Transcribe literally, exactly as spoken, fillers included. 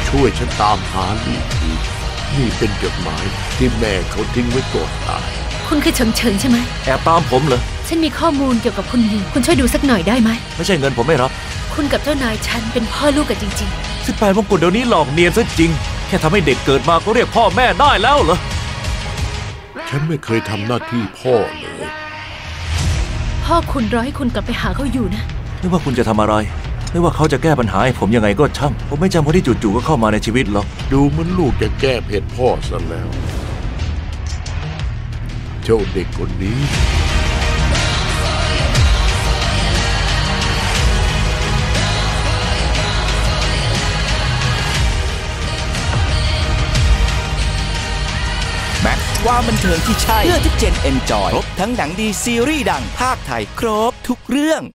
ช่วยฉันตามหาลูกทีนี่เป็นจดหมายที่แม่เขาทิ้งไว้ก่อนตายคุณคือเฉิงเฉิงใช่ไหมแอบตามผมเหรอฉันมีข้อมูลเกี่ยวกับคุณหญิงคุณช่วยดูสักหน่อยได้ไหมไม่ใช่เงินผมไม่รับคุณกับเจ้านายฉันเป็นพ่อลูกกันจริงๆสิบแปดมงกุฎเดี๋ยวนี้หลอกเนียนซะจริงแค่ทำให้เด็กเกิดมาก็เรียกพ่อแม่ได้แล้วเหรอฉันไม่เคยทำหน้าที่พ่อเลยพ่อคุณรอให้คุณกลับไปหาเขาอยู่นะไม่ว่าคุณจะทำอะไรไม่ว่าเขาจะแก้ปัญหาให้ผมยังไงก็ช่างผมไม่จำคนที่จู่ๆก็เข้ามาในชีวิตหรอกดูเหมือนลูกจะแก้เผ็ดพ่อซะแล้วเจ้าเด็กคนนี้แม็กซ์ว่าบันเทิงที่ใช่เพื่อทุกเจนเอนจอยครบทั้งหนังดีซีรีส์ดังภาคไทยครบทุกเรื่อง